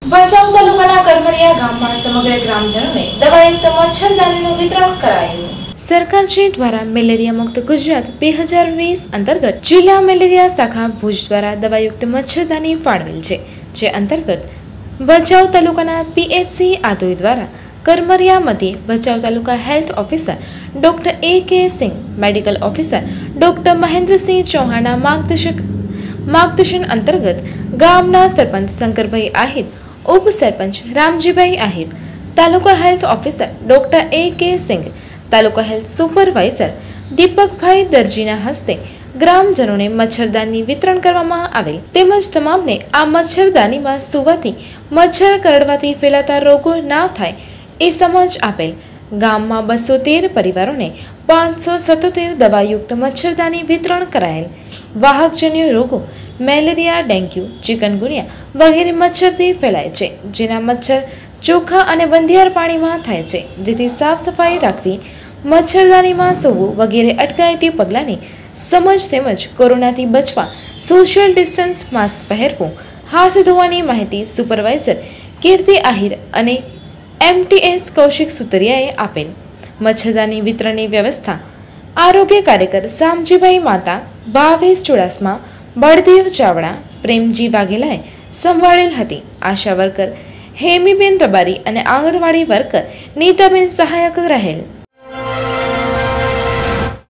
ભચાઉ તાલુકાના કરમરિયા ગામમાં સમગ્ર ગ્રામજનોને દવાયુક્ત મચ્છરદાનીનું વિતરણ કરાયું। સરકારશ્રી દ્વારા મેલેરિયા મુક્ત ગુજરાત 2020 અંતર્ગત જિલ્લા મેલેરિયા શાખા ભુજ દ્વારા દવાયુક્ત મચ્છરદાની ફાળવેલ છે, જે અંતર્ગત ભચાઉ તાલુકાના પીએચસી આધોઈ દ્વારા કરમરિયા મધ્યે Bhachau taluka health officer doctor A K. Singh, medical officer doctor Mahendrasinh ચૌહાણના માર્ગદર્શન અંતર્ગત ગામના સરપંચ શંકરભાઈ આહિર, ઉપસરપંચ Ramjibhai Ahir, taluka health officer doctor A K. Singh, taluka health supervisor Deepakbhai દરજીના હસ્તે ગ્રામજનોને મચ્છરદાની વિતરણ કરવામાં આવેલ તેમજ તમામને આ મચ્છરદાનીમાં સૂવાથી મચ્છર કરડવાથી ફેલાતા રોગો ના થાય એ સમજ આપેલ। ગામમાં 213 પરિવારોને 577 દવાયુક્ત મચ્છરદાની વિતરણ કરાયેલ। વાહકજન્ય રોગો મેલેરિયા, ડેન્ગ્યુ, ચિકનગુનિયા વગેરે મચ્છરથી ફેલાય છે, જેના મચ્છર ચોખ્ખા અને બંધિયાર પાણીમાં થાય છે, જેથી સાફ સફાઈ રાખવી, મચ્છરદાનીમાં સૂવું વગેરે અટકાયતી પગલાંની સમજ તેમજ કોરોનાથી બચવા સોશિયલ ડિસ્ટન્સ, માસ્ક પહેરવું, હાથ ધોવાની માહિતી સુપરવાઇઝર કીર્તિ આહિર અને MTS કૌશિક સુતરિયાએ આપેલ। મચ્છરદાની વિતરણની વ્યવસ્થા આરોગ્ય કાર્યકર શામજીભાઈ માતા, ભાવેશ ચુડાસમા, બળદેવ ચાવડા, પ્રેમજી વાઘેલાએ સંભાળેલ હતી। આશા વર્કર હેમીબેન રબારી અને આંગણવાડી વર્કર નીતાબેન સહાયક રહેલ।